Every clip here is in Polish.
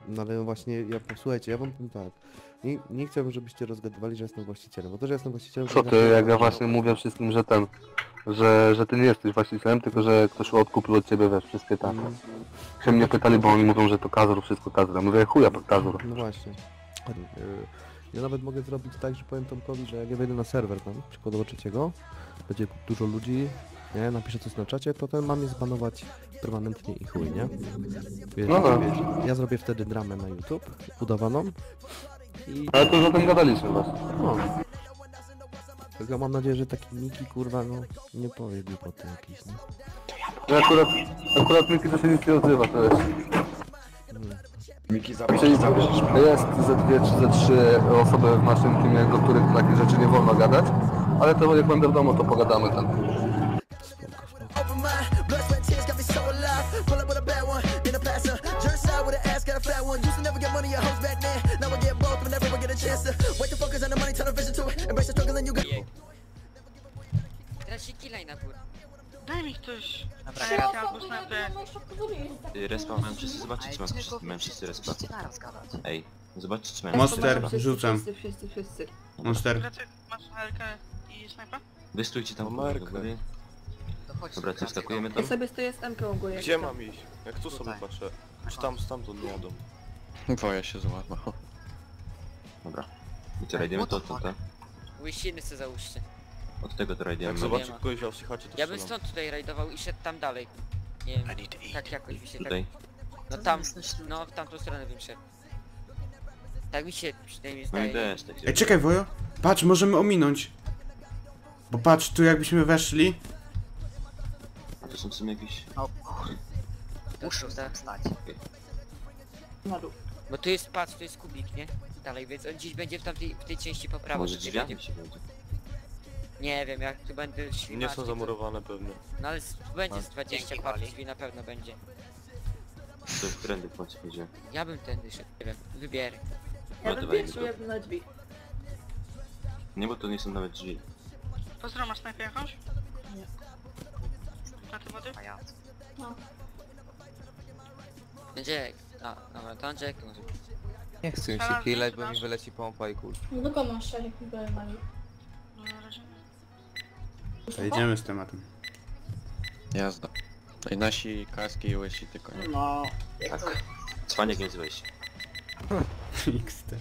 No ale właśnie, posłuchajcie, ja wam powiem tak. Nie chciałbym, żebyście rozgadywali, że jestem właścicielem, bo to, że jestem właścicielem... Co ty, jak ja właśnie mówię wszystkim, że że ty nie jesteś właścicielem, tylko że ktoś odkupił od ciebie, wiesz, wszystkie te. Się mnie pytali, bo oni mówią, że to Kazur, wszystko Kazur. Ja mówię, chuja pod Kazur. No właśnie. Ja nawet mogę zrobić tak, że powiem Tomkowi, że jak ja wejdę na serwer tam, przykładowo trzeciego, będzie dużo ludzi, nie, napiszę coś na czacie, to ten ma mnie zbanować permanentnie i chuj, nie? Wiesz, No tak. wiesz, ja zrobię wtedy dramę na YouTube, udawaną i... Ale to już o tym gadaliśmy właśnie. No. Tylko mam nadzieję, że taki Miki, kurwa, no, nie powie głupoty jakieś, nie? No akurat Miki to się nic nie odzywa, to jest. Miki, Czyli zabierzesz mnie. jest ze dwie czy ze trzy osoby w naszym teamie, do których takie rzeczy nie wolno gadać. Ale to jak będę w domu, to pogadamy tam. Open mind, blood, sweat, tears got me so alive. Pull up with a bad one in a passer. Jerk side with an ass, got a fat one. Used to never get money, your hoes back then. Now I get both, but never will get a chance to. Wait to focus on the money, turn the vision to it. Embrace the struggle and you get. Teraz się kilaj na górę. Daj mi ktoś. Dobra, Ja ja chciałam snajpę. Respa, mają wszyscy zobaczyć, czy mają wszyscy respa. Ej, zobaczcie, czy mają Monster, wszyscy rzucam. Wszyscy. Monster. Gracek, masz helkę i snajpa? Wystójcie tam Markę. do góry. Dobra, co, skakujemy tam? Ja sobie stoję z MK u góry. Gdzie mam iść? Jak tu sobie patrzę? Czy tam stamtąd nie jadą? Woja się złamał. Dobra. I co, rajdziemy to, tak? Łysiny se załóżcie. Od tego to rajdziemy. Jak Nie zobaczę ma. kogoś w Ausichacie, to Ja bym strzelam. stąd tutaj rajdował i szedł tam dalej. Nie wiem, tak jakoś mi się tak... Tutaj. No tam, no w tamtą stronę bym szedł. Tak mi się przynajmniej No i zdaje. też, tak Ej, czekaj, Wojo. Patrz, możemy ominąć. Bo patrz, tu jakbyśmy weszli. A to są w sumie jakieś... Muszę stać. Na dół. Bo tu jest, patrz, tu jest kubik, nie? Dalej, więc on dziś będzie w tej części po prawo. Może tutaj drzwiami będzie. się będzie. Nie wiem, jak tu będę Nie ślimaczny, są to- zamurowane pewnie. No ale będzie z 20 par drzwi na pewno będzie. To jest trendy w końcu będzie. Ja bym tędy szedł, nie wiem, wybierę. Ja No bym dawaj, pierwszy jadę na drzwi. Nie, bo to nie są nawet drzwi. Pozdro, masz snajpę jakąś? Nie. Na te wody? No. Jack, a, dobra, to Jack może. Nie chcę mi się Znalazłeś, kilać, czy bo mi masz? wyleci pompa i kul. No do kogo masz jak mi byłem na No na razie nie. To jedziemy z tematem. Jazda. I nasi kaski i łysi tylko nie. No. Tak. Cwaniak nie złeś. XT.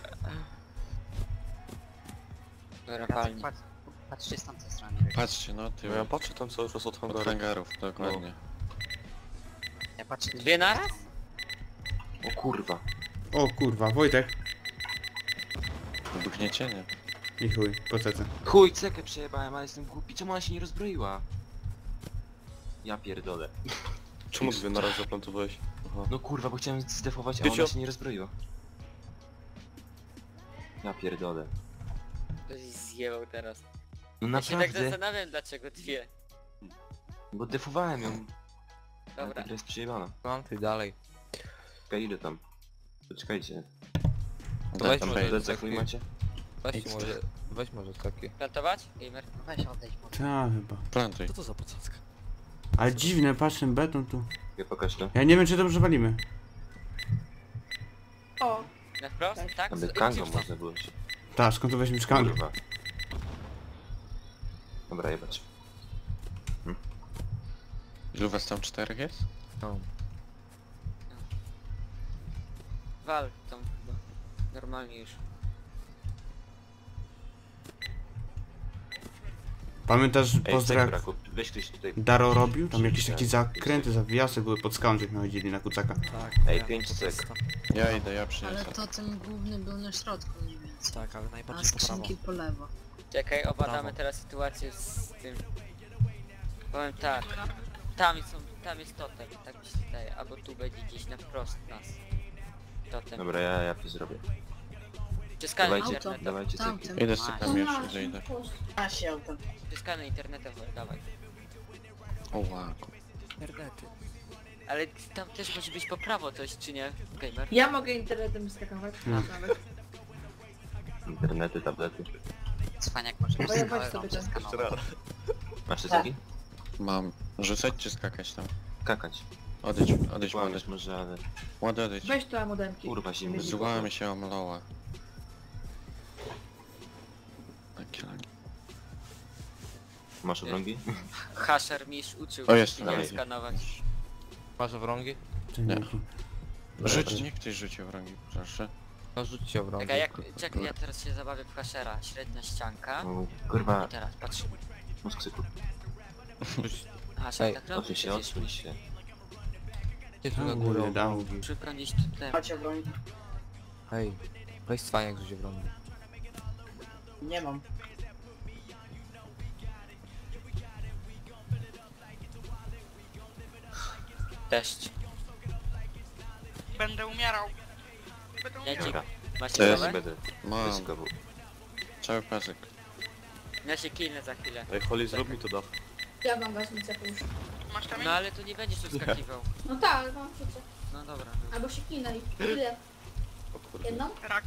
Dobra, palnie. Patrzcie z tamtej strony. Patrzcie, no No tył. ja patrzę tam cały czas od Od hangaru. hangarów, dokładnie. Ja patrzę. Dwie naraz? O kurwa. O kurwa, Wojtek. Wybuchniecie, nie? I chuj, po cece. Chuj, cekę przejebałem, ale jestem głupi. Czemu ona się nie rozbroiła? Ja pierdolę. Czemu dwie na raz zaplantowałeś? Aha. No kurwa, bo chciałem zdefować, a Wiecie, ona się nie rozbroiła. Ja pierdolę. To się zjebał teraz. No Ja się tak naprawdę, zastanawiam dlaczego dwie. bo defowałem ją. Ale Dobra. ta gra jest przejebana. Mam ty dalej. Czekaj, idę tam. Poczekajcie. To weź Tam może plecak taki- nie macie? Weź może taki. Plantować? Gamer? Weź odejdź. Ta chyba. Plantuj. to za pocacka? Ale dziwne, patrz ten beton tu. Ja pokaż to. Ja nie wiem, czy dobrze walimy. O. Na wprost? Tak? Aby kangą można było się. Ta, skąd to weźmiesz kangę? Kurwa. Dobra, jebać. Ilu was tam 4 jest? No. Wal tam chyba. Normalnie już. Pamiętasz, Ej, pozdro cek jak braku. Weź ktoś tutaj. Daro robił? Tam jakieś takie zakręty, zawijasy były pod skałą, żeśmy chodzili na kucaka. Ej, 5 cek. Ja idę, ja Ale przyniosę. to ten główny był na środku mniej więcej. Tak, ale A najbardziej po prawo. skrzynki po lewo. Czekaj, obadamy Brawo. teraz sytuację z tym. Powiem tak, tam jest totem, tak mi się wydaje, albo tu będzie gdzieś na wprost nas. Totem. Dobra, ja to zrobię. Przeskanuj Dawajcie, internetem. dawajcie ceki. Tamten. Idę z cykami jeszcze, idę. A się autem. Przeskanuj internetem, dawaj. O wow. Internety. Ale tam też może być po prawo coś, czy nie? Gamer? Ja mogę internetem skakować. Nawet. Internety, tablety. Cwaniak może być. Weź sobie ten. Jeszcze raz. Masz te ceki? Mam. Rzucać czy skakać tam? Kakać. Odejdź młody. Może, ale... Młody odejdź. Weź to modemki. Kurwa, zimny. Złamy się o maloła. Masz obrągi? Hasher Misz uczył O, jest, mnie dawaj. skanować. Masz obrągi? Dzięki. Niech ktoś rzuci w rangi, proszę. No rzućcie obrągi. Czekaj, czekaj, ja teraz się zabawię w Hashera. Średnia ścianka. Kurwa, I teraz patrzymy. mózg Hasher Ej, tak robi odsuń się, przecież. odsuń się. Gdzie tu na A, górę nie dał. obrągi? Szybko gdzieś tutaj. Macie broń? Hej, weź Cwaniak rzuć obrągi. Nie mam. Deszcz. Będę umierał. Będę Ja umierał. ci... Masz To jest- gotowe? Będę. Mam. Ryzyko był. Cały pasek. Ja się kilnę za chwilę. Ej, Holly, zrób mi to da. Ja mam ważnicę już. Masz tam No ale to nie będziesz tu skakiwał. No tak, ale mam rzucę. No dobra. Albo się kinę i ile? O kurde. Jedną? rak.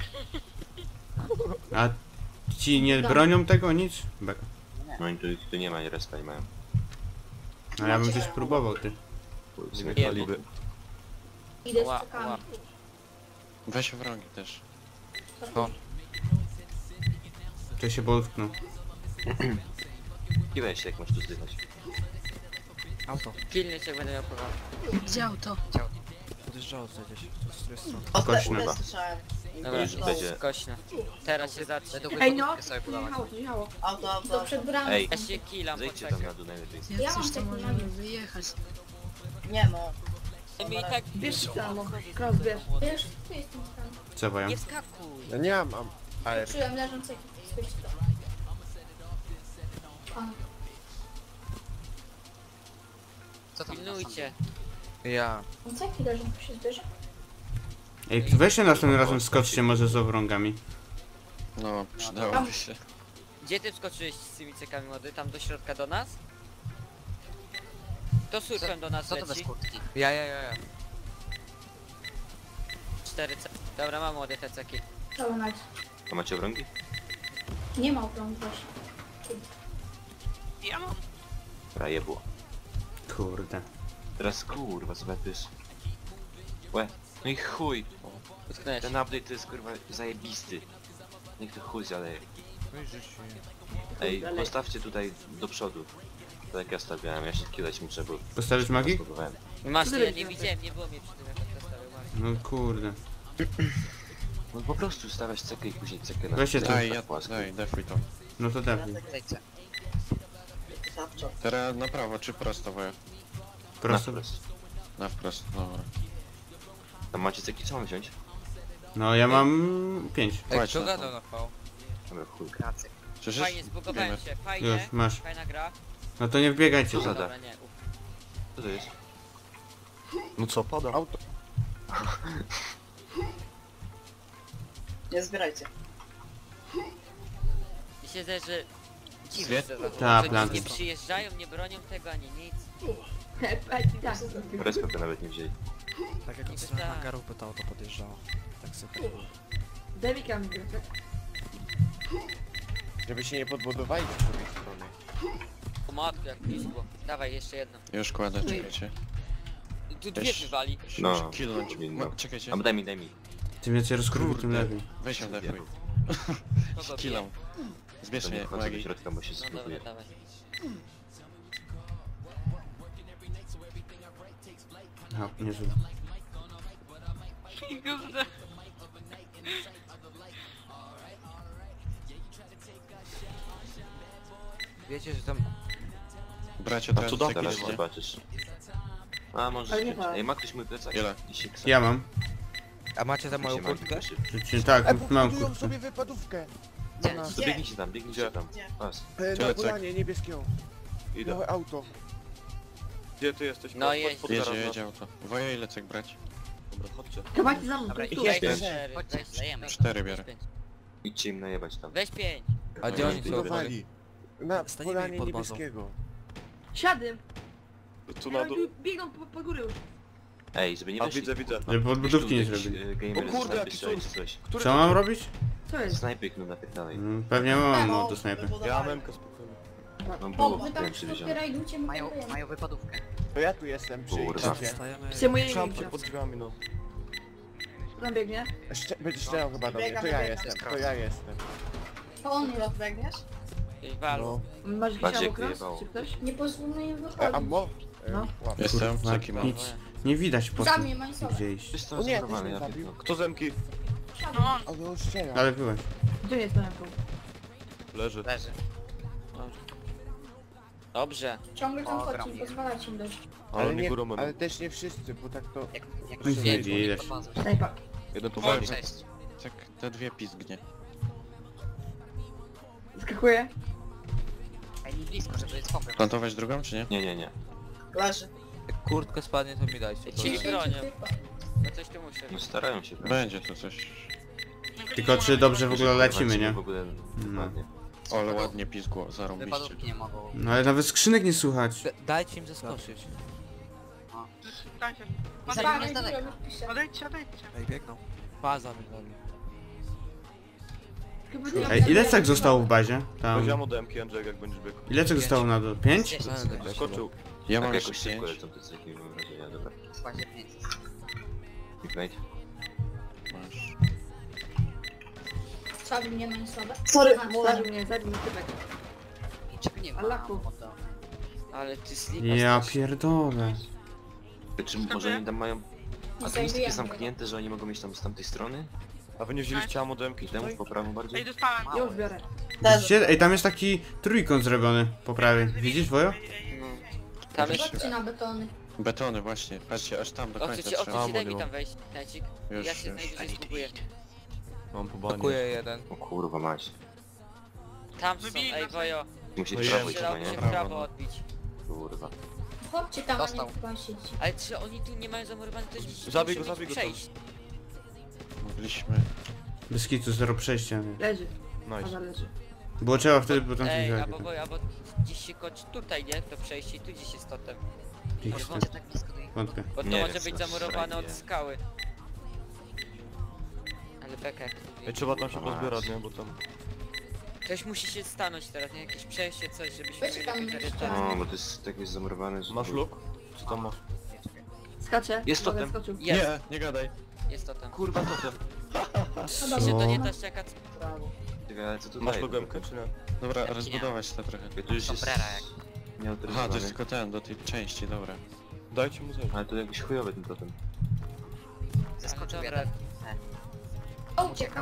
A ci nie bronią tego nic? Beka. No i tu nie ma, nie respa nie mają. A ja bym coś spróbował, ty. Nie mnie Nie, Kaliby. Idę Ła, z czekami. ła. Weź w rangi też. No. To się potknął. Kiwaj się, jak masz tu zdychać. Auto. Pilny cię będę miał poważnie. Gdzie auto? Podjeżdżało coś gdzieś. Z której strony? Kośna. Dobra, Już będzie. skośna. Teraz się zacznie. Ej no, jechało, to jechało. Auto. To przed bramą. Ej, Ja się kilam, zejdźcie poczekaj. tam na dół najlepiej. Ja mam to możemy wyjechać. Nie no. My i tak... Wiesz samo, Kraus wiesz. Wiesz, tu jestem tam. Co boją? Nie wskakuj. Ja nie mam AR. Czułem leżącego. Spójrz to. Pilnujcie. Ja. On co jaki leżą, tu się zbierze? Ej, weźcie następnym razem skoczcie może z obrągami. No, przydałoby się. Gdzie ty wskoczyłeś z tymi cekami młody? Tam do środka do nas? To surfem do nas leci. Ja. 4 c. Dobra, mam młode te ceki. Dobra, nice. A macie obrągi? Nie ma okrąg właśnie. Ja mam. Dobra, je było. Kurde. Teraz kurwa, zobaczysz. Łe. No i chuj. Utknąłeś. Ten update to jest kurwa zajebisty. Niech to chuj zaleje. Ej, postawcie tutaj do przodu. Tak jak ja stawiałem, ja się kilać muszę, bo... Postawisz magii? spróbowałem. Masz, ja nie widziałem, nie było mnie przy tym jak to stawiał Marek. No kurde. No po prostu stawiać cekę i później cekę na... Weźcie to. Daj, defuj to. No to dawaj. Teraz na prawo czy prosto, woja? Prosto. Na wprost, dobra. Tam macie ceki, co mam wziąć? No ja mam 5. Ej, Chodź kto na gadał to. na V? Dobra, chuj. Słyszysz? Fajnie, zbugowałem Wiemy. się, fajnie. Już, masz. Fajna gra. No to nie wbiegajcie. Co za Dobra, da? nie, uf. Co to jest? No co, pada? Auto. Nie zbierajcie. Mi się zdaje, że... Dziwne, Zwiedz? że Ta, że plan. nie przyjeżdżają, nie bronią tego ani nic. Tak. Respekt nawet nie wzięli. Tak jak od strony hangarów by to auto podjeżdżało. Tak sobie Devika mi tak? Żeby się nie podbudowali z drugiej strony. O matko, jak blisko. Dawaj, jeszcze jedno. Już kładę, czekajcie. Tu dwie Weź. wywali. No, Killnąć. powinno. Czekajcie. A daj mi. Tym więcej rozkruwy, tym lepiej. Weź ją defuj. No dobra. Killam. Zbierz To nie mnie, wchodzę do magii. środka, bo się No dobra, spróbuję. dawaj. A, nie żył. Gówno. Wiecie, że tam... Bracie, A teraz tu da- ceki Teraz idzie. zobaczysz. A może... Ale nie ma. Ej, ma ktoś mój plecak? Ile? I się ksa. Ja mam. A macie za moją Mi się magii kurtkę? prosi. Tak, mam kurtkę. wypadówkę. Gdzie? To biegnijcie tam, biegnijcie tam. Pas. Tyle cek. niebieskiego. Idę. auto. Gdzie ty jesteś? No jedź. Jedzie auto. Woja ile cek brać? Dobra, chodźcie. Dawajcie za mną. Dobra, tu. weź pięć. 4, weź 4 biorę. 5. Idźcie im najebać tam. Weź 5. A gdzie oni są? Budowali. Na polanie niebieskiego. Siadłem. Tu na dół. Biegną po góry już. Ej, żeby nie A weszli. widzę. Żeby podbudówki nie zrobili. O kurde, jaki coś. Co mam robić? Co jest? Snajpyk, no napierdalaj. Pewnie mam do snajpy. Ja mam MK spokojnie. No O, było, wy byłem tam przywieziony. otwieraj, idźcie, mają wypadówkę. To ja tu jestem przy Kurwa. Przyjmuję Trzymam linkę. cię pod drzwiami, no. Tam biegnie. Będziesz strzelał chyba do mnie, Biegam, to ja biegam. jestem, to ja jestem. To on nie biegniesz? Ej, walu. No. Masz jakiś Bardziej amokras? wyjebało. Czy ktoś? Nie pozwólmy im Ammo? No. Łap. Jestem, Kurwa, czeki mam. nic. Nie widać po Za tym, mnie, Mańsowa. gdzie iść. Wiesz co, O nie, zmurowany, ty ja mnie zabił. pierdolę. Kto zemki? No on. Ale on strzela. Ale byłeś. Gdzie jest ten amokras? Leży. Leży. Dobrze. Ciągle tam chodź, nie pozwalajcie im dojść. Ale nie, nie górą będą. ale też nie wszyscy, bo tak to... Nic nie widać. Snajpa. Jeden powoli. Tak, te dwie pizgnie. Skakuję. Plantować drugą, czy nie? Nie. Leży. Jak kurtkę spadnie, to mi dajcie. Ci bronią. No coś tu muszę. No starają się. Będzie tu coś. Tylko czy dobrze w ogóle lecimy, nie? W ogóle dokładnie. O, ale ładnie pizgło, zarąbiście. No ale nawet skrzynek nie słuchać. Dajcie im zaskoczyć. Dajcie. Odejdźcie. Ej, biegną. Baza wygląda. Ej, ile cek zostało w bazie? Tam. Powiedziałem od MK, Andrzej, jak będziesz biegł. Ile cek zostało na dół? 5? Skoczył. Ja Tak mam jakoś już szybko 5. lecą te ceki, mam wrażenie, dobra. Ignite. Masz. Zabił mnie Mańsowa. Sorry, zabił mnie typek. Allachu. Ale ty slip. Ja pierdolę. Czy może oni tam mają... A to jest takie zamknięte, że oni mogą mieć tam z tamtej strony? A wy nie wzięliście ammo do MK? I temu po prawo bardziej? Ej, dostałem. Już biorę. Widzicie? Ej, tam jest taki trójkąt zrobiony po prawej. Widzisz, Wojo? Tam jest... Chodźcie na betony. Betony właśnie, patrzcie, aż tam do końca Odsuń trzeba. się, daj mi tam wejść, Tecik. Już, Ja się już. najwyżej spróbuję. Mam po banie. Pakuję jeden. O kurwa mać. Tam są, Wybili ej nas. Wojo. Musisz No w prawo iść, Przydało chyba, mi się nie? w prawo odbić. Kurwa. Chodźcie tam, a nie tylko siedzieć. Ale czy oni tu nie mają zamurowanych, to jest... Zabij go, musimy zabij go przejść. Mogliśmy... Bez kitu, zero przejścia. Nie. Leży. Nice. Ada leży. Było trzeba wtedy, bo tam Ej, coś albo Wojo, albo gdzieś się kończy tutaj, nie? To przejście i tu gdzieś jest totem. Wątpię. Bo to Nie może wiem, być co zamurowane od zrobię. skały. Ale beka jak tu Ej, trzeba tam się pozbierać, nie? Bo tam... Ktoś musi się stanąć teraz, nie? Jakieś przejście, coś, żebyśmy Weź mieli tam jakieś jeszcze. korytarze. No, bo to jest tak jest zamurowane, że... Masz luk? Co tam masz? Skacze. Jest Uwaga, totem. skoczył. Jest, Nie, nie gadaj. jest totem. Kurwa totem. Myślę, że to nie ta ściaka, co... Brawo. Czekaj, ale co tu Masz daje? logemkę, czy nie? Dobra, rozbudować to trochę. To już jest... Aha, to Nieautoryzowany. jest tylko ten, do tej części, dobra. Dajcie mu zejść. Ale to jakiś chujowy ten totem. Zaskoczył jeden. O, uciekał.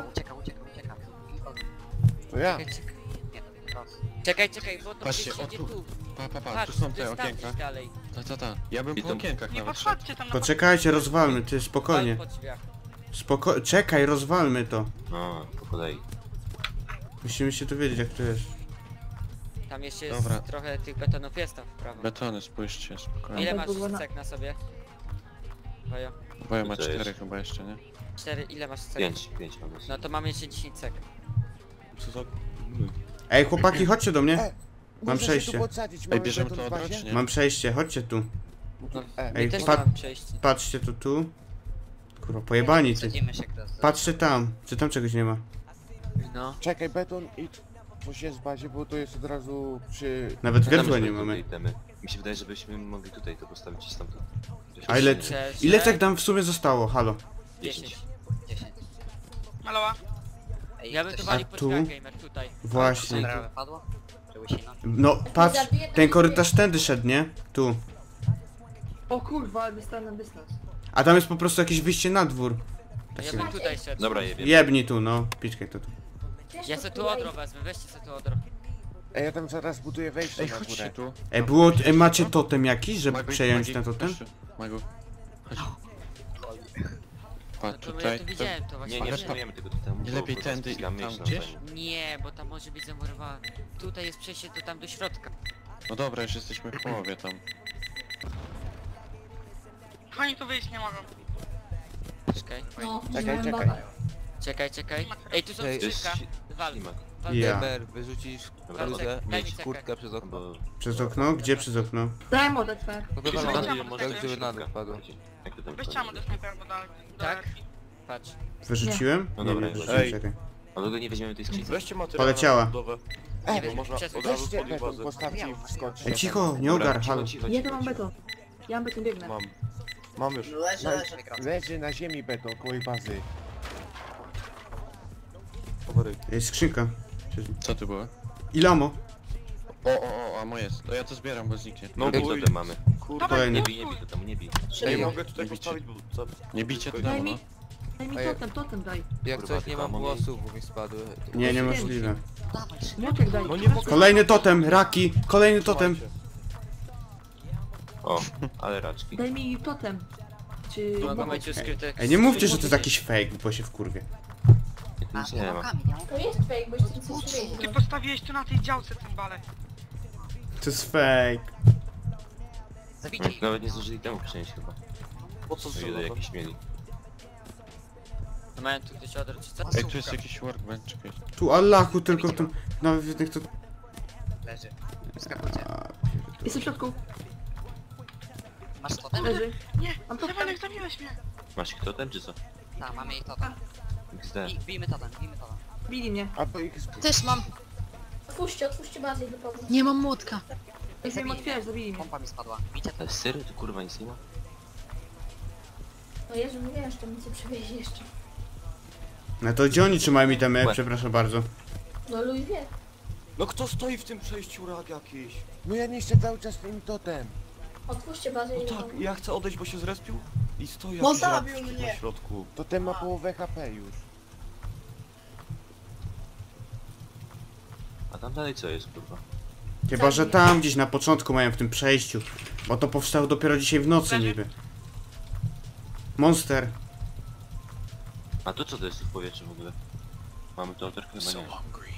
To ja. Czekaj, bo to Patrzcie, gdzieś idzie o tu. tu. Pa, tu Patrz, są to te jest tam okienka. gdzieś dalej. Ta. Ja bym I po tam- okienkach Nie nawet szedł. podchodźcie tam na Poczekajcie, rozwalmy, ty Wal spokojnie. po drzwiach. Czekaj, rozwalmy to. No, po kolei. Musimy się dowiedzieć, jak to jest. Tam jeszcze jest Dobra. trochę tych betonów, jest tam w prawo. Betony, spójrzcie, spokojnie. Ile To masz było na- cek na sobie? Wojo. Bo ja ma To jest- 4 chyba jeszcze, nie? 4, ile masz cek? 5 mam No to mamy jeszcze 10 cek. Co za... Ej, chłopaki, chodźcie do mnie. Mam Można się przejście. tu podsadzić, Ej, mamy bierzemy beton to w od bazie? rocznie. Mam przejście, chodźcie tu. E, Ej, My też pa- mamy przejście. patrzcie tu. Kurwa, pojebani ty. Patrzcie tam. Czy tam czegoś nie ma? No. Czekaj, beton i... Coś jest w bazie, bo to jest od razu przy... Nawet Tam węzła już nie tutaj mamy. temy. Mi się wydaje, żebyśmy mogli tutaj to postawić i stamtąd. A ile- Cześć. Ile cek tam w sumie zostało? Halo. 10. Maloła. Ja bym to wali A pod tu? drzwiach, gamer, tutaj. Właśnie. No, patrz, ten korytarz tędy szedł, nie? Tu. O kurwa, ale dostałem na dystans. A tam jest po prostu jakieś wyjście na dwór. Ja bym tutaj szedł. Dobra, jebie. Jebnij tu, no. Piczkaj to tu. Ja se tu odro wezmę, weźcie se tu odro. Ej, ja tam zaraz buduję wejście Ej, na chodźcie górę. tu. Ej, było, macie totem jakiś, żeby Magu, przejąć Magi, ten totem? chodź tu. Magu. Chodź. No Patrz to ja tutaj. to widziałem to właśnie. Nie Ale szanujemy tego totemu. Nie bo lepiej po prostu tędy i ścigamy tam jeszcze gdzieś? na fajnie. Nie, bo tam może być zamurowane. Tutaj jest przejście to tam do środka. No dobra, już jesteśmy w połowie tam. Oni tu wyjść nie mogą. Czekaj. No, Czekaj, nie czekaj. mam Czekaj. Ej, tu są Ej, To jest skrzynka. Wal. ślimak. Ja. Gamer, wyrzucisz Dobra, bluzę, daj mi mieć cekę. kurtkę przez okno. Bo... Przez okno? Gdzie przez okno? Daj mu Dexter. No Wyjście wywalone, może tak żeby na dół wpadło. Jak to tam Weźcie amo do snajpera, bo dalej. Tak? Patrz. Wyrzuciłem? No Nie, dobra, nie już. wyrzuciłem, Ej. czekaj. Ale go nie weźmiemy tej skrzynki. Weźcie materiał Poleciała. na budowę. Nie Bo wiem, można przesuń. od razu Weźcie spalić beton, bazę. postawcie i wskoczcie. Ej, cicho, nie ogar, halo. cicho. Nie, to mam beton. Ja bym biegnę. Mam już. Leży na ziemi beton koło bazy. Jest skrzynka. Co tu było? Ilamo. O, amo jest. To ja to zbieram, bo zniknie. No jak to mamy? Kurde. Kolejny. Nie bij to tam, nie bij. Ej, mogę tutaj postawić, bo... Nie bicie to Daj no. mi. Daj mi totem daj. Jak Kurwa, coś nie mam tylko włosów, bo mi spadły. Nie, niemożliwe. Młotek daj. No nie mogę... Kolejny totem, raki. Kolejny totem. O, ale raczki. Daj mi totem. Czy... Mogą być skryte... Ej, nie mówcie, że to jest jakiś fake, bo się wkurwie. Tu nic nie ma. To jest fake, bo jeszcze coś Ty postawiłeś tu na tej działce cymbale. To jest fake. Nawet nie zdążyli temu przynieść chyba. Po co O ile zrzucam? jakieś mieli. Mają tu gdzieś odrę, czy co? Ej, tu jest jakiś workbench, czekaj. Tu Allahu, tylko w tym... Nawet w jednych to... Leży. Skakujcie. Jestem w środku. Masz totem? Leży. Nie, Mam totem. Sewanek, zabiłeś mnie. Masz ich totem czy co? Tak, mamy ich totem. XD. Bijmy totem, bijmy totem. Bili mnie. A to ich... Też mam. Otwórzcie bazę i wypowiem. Nie mam młotka. Jak wiem otwierać, zabili mnie. Pompa mi spadła. Bicie Ale serio? Tu kurwa nic nie ma? No Jezu, nie wiem, że to nic nie przywiezie jeszcze. No to gdzie oni trzymają itemy? Przepraszam bardzo. No Louis wie. No kto stoi w tym przejściu, rak jakiś? No ja niszczę cały czas tym totem. Otwórzcie bazę i No tak, wypowiem. ja chcę odejść, bo się zrespił i stoi No jakiś rak zabił na mnie. środku. Totem ma połowę HP już. A tam dalej co jest kurwa? Chyba, że tam gdzieś na początku mają w tym przejściu. Bo to powstało dopiero dzisiaj w nocy niby. Monster. A tu co to jest w powietrzu w ogóle? Mamy to chyba nie.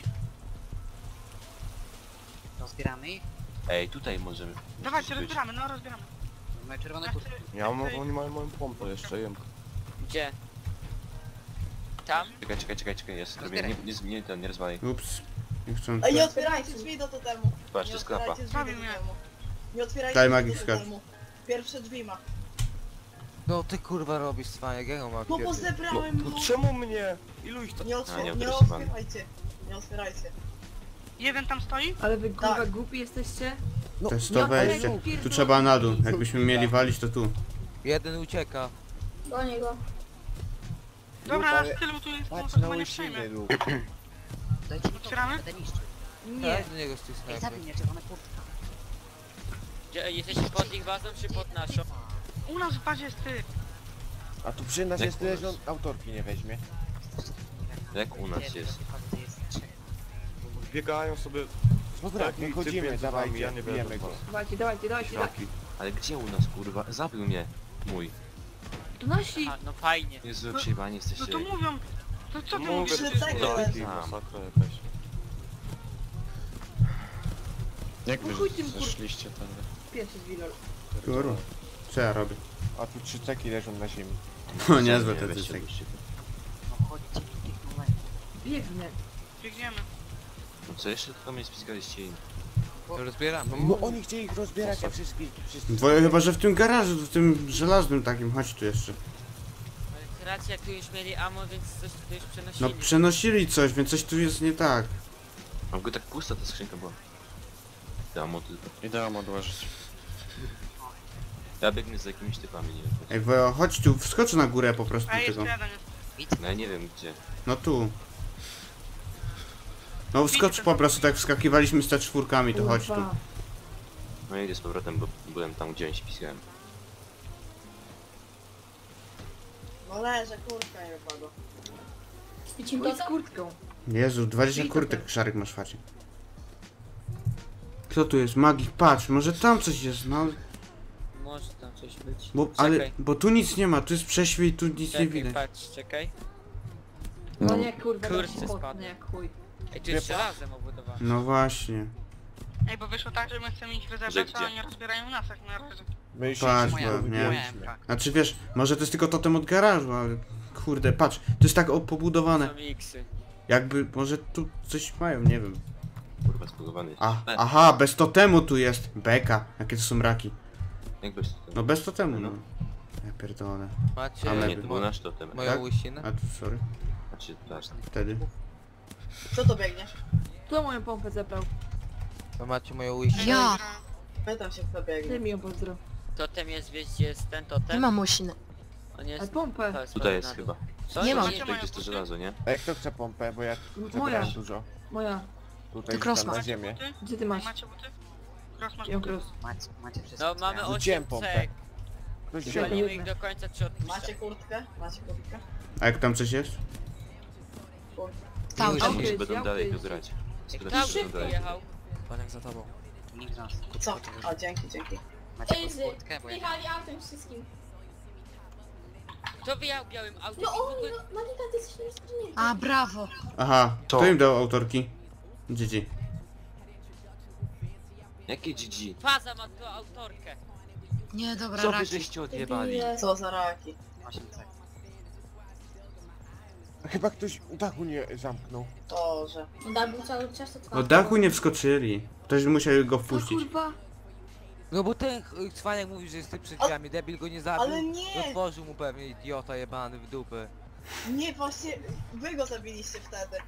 Rozbieramy ich. Ej, tutaj możemy. Dawajcie, być. rozbieramy, no rozbieramy. Mamy czerwone kurtki. Oni mają moją pompę jeszcze, jem. Gdzie? Tam? Czekaj, jest zrobię. Nie rozwalaj. Ups. Nie chcę. Ej, nie otwierajcie drzwi do totemu. Patrz, to jest klapa. Nie otwierajcie Daj magii skacz. Pierwsze drzwi ma. No ty kurwa robisz cwaniak, jak on ma No bo pierdy- zebrałem No czemu mnie? Ilu ich to... Nie otwierajcie. Nie otwierajcie. Jeden tam stoi? Ale wy kurwa głupi jesteście? To jest ja to wejście. pierdolę. Tu trzeba na dół. Jakbyśmy mieli walić, to tu. Jeden ucieka. Do niego. Dobra, ale- nasz tylu tu jest, Patrz to na chyba nie łysiny, przejmę. Lu. Dajcie mi totem, Otwieramy? będę niszczył. Nie. Do niego z tych Ej, snajper. zabij mnie, czerwone kurtki. Gdzie, jesteście pod ich bazą, czy pod naszą? U nas w bazie jest ty. A tu przy nas Jak jest u nas? tyle, że on autorki nie weźmie. Jak u nas jest? Biegają sobie... Dobra, Taki typ wychodzimy, między wami, dawajcie, ja nie bijemy wiem, go. Dawajcie, dawajcie. Ślaki. Ale gdzie u nas kurwa? Zabił mnie. Mój. To nasi. A, no fajnie. Jezu, przejebani No jesteście. to mówią. To co ty Mówię, mówisz? to jest taki masakra jakaś. Jak wy chuj tym, zeszliście tam? Pierwszy drzwi lol. Kurwa. Co ja robię? A tu 3 ceki leżą na ziemi. No niezłe Nie, te weźcie, cyceki. weźcie. No chodźcie, tutaj numer. Biegnę. Biegniemy. No co jeszcze tylko mnie spisaliście i... To rozbieramy. No oni chcieli ich rozbierać, a wszystkich... Dwoje chyba, że w tym garażu, w tym żelaznym takim. Chodź tu jeszcze. Ale racja, jak tu już mieli ammo, więc coś tu już No przenosili. przenosili coś, więc coś tu jest nie tak. A w ogóle tak pusta ta skrzynka była. Damo tylko. Ideam odłożyć. Ja biegnę z jakimiś typami, nie wiem. Ej, Wojo, chodź tu, wskocz na górę po prostu A jeszcze tego. jeden jest. No ja nie wiem gdzie. No tu. No wskocz po prostu, tak wskakiwaliśmy z C4, to chodź tu. Kurwa. No idę z powrotem, bo byłem tam gdzie oni pisałem. No leżę, kurka nie wypadła. Świecim Chuj z kurtką. Jezu, 20 kurtek Szarek masz facie. Kto tu jest? Magik, patrz, może tam coś jest, no. Może tam coś być. Bo, ale, bo tu nic nie ma, tu jest prześwit, tu nic nie Czekaj, widać. patrz, czekaj. No nie kurwa, Kurczę, tak się spadł. potnę jak chuj. Ej, tu jest żelazem obudowane. No właśnie. Ej, bo wyszło tak, że my chcemy ich Że rozebrać, gdzie? a oni rozbierają nas jak na razie. My już Patrz, się bo, nie. wybiliśmy. Znaczy wiesz, może to jest tylko totem od garażu, ale kurde, patrz, to jest tak pobudowane. Są X-y. Jakby, może tu coś mają, nie wiem. Kurwa spudowany jest. Aha, bez totemu tu jest. Beka, jakie to są raki. Jak bez totemu? No bez totemu, no. No. Ja pierdolę. Macie Ale- Nie, to był nasz totem. moją Tak? łysinę? A tu, sorry. Znaczy, patrz. Wtedy. Co to biegniesz? Kto moją pompę zebrał? To macie moją łysinę? Ja! Pytam się kto biegnie. Ty mi ją pozdro. Totem jest, wiesz gdzie jest ten totem? Nie mam mosiny. On jest... pompę. To jest Tutaj na jest dół. chyba. Co? Nie mam. Tutaj gdzie jest to żelazo, nie? Ej, kto chce pompę, bo ja Moja. zebrałem dużo. Moja. Tutaj Cross rzucam na ma. ziemię. Gdzie ty masz? Macie buty? Cross masz Ja buty? cross. Macie wszystko. No mamy 8 Rzuciłem pompę. cek. Ktoś Wziąłem. wziął. Walimy ich do końca czy odpuszczę? Macie kurtkę? Macie kurtkę? A jak tam coś jest? Tam, Tam tam. już będą dalej go grać. Tam wyjechał. Paniak za tobą. Nikt z nas. Co? O, dzięki. Macie kurtkę, bo ja... Jechali autem wszystkim. Kto wyjechał białym autem? No I w oni, ogóle... no Monika, ty jesteś nieskrzynięty. A, brawo. Aha, Co? kto im dał autorki? GG. Jakie GG? Faza ma tu autorkę. Nie, dobra, Co wy raki. żeście odjebali? Co za raki? 8 cek. Chyba ktoś dachu nie zamknął. To, że... Da był cały czas to Od dachu nie wskoczyli. Ktoś musiał go O wpuścić. kurwa. No bo ten cwaniak mówi, że jest ty przed drzwiami, debil go nie zabił. Ale nie! Otworzył mu pewnie idiota jebany w dupę. Nie, właśnie wy go zabiliście wtedy.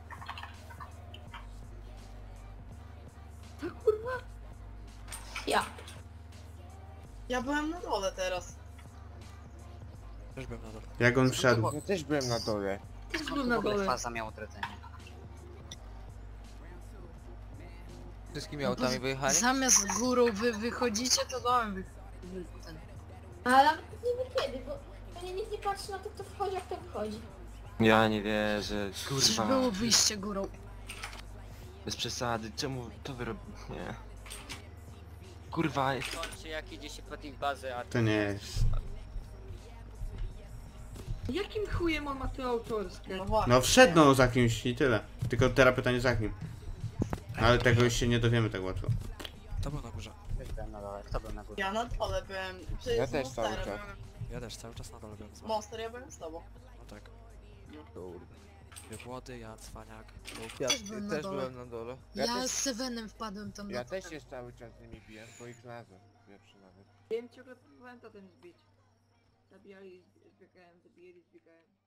To kurwa. Ja. Ja byłem na dole teraz. Też byłem na dole. Jak on wszedł? Ja też byłem na dole. Też Skąd był tu w na ogóle dole. faza miał odrodzenie? Wszystkimi autami wyjechali? Zamiast górą wy wychodzicie, to dołem ten. Ale nawet nie wiem kiedy, bo pewnie nikt nie patrzy na to, kto wchodzi, a kto wychodzi. Ja nie wierzę, Przecież kurwa. było wyjście górą. Bez przesady, czemu to wy robicie? Nie. Kurwa, Kończy jak idzie się pod ich bazę, a... To nie jest. Jakim chujem on ma tu autorskie? No właśnie. No wszedł no za kimś i tyle. Tylko teraz pytanie za kim. Ale tego już się nie dowiemy tak łatwo. To był na górze. Też byłem na dole. Kto był na górze? Ja na dole byłem. Przecież Ja z też cały Monsterem. czas. Ja też cały czas na dole byłem z wami. Monster, ja byłem z tobą. No tak. Kurde. Dwie Włody, ja cwaniak. Ja Też byłem na dole. na dole. Ja Ja też- z Sevenem wpadłem tam Ja na też się cały czas z nimi biję, bo ich znalazłem. Pierwszy nawet. Wiem ciągle próbowałem totem zbić. Zabijali, zbiegałem, zabijali, zbiegałem.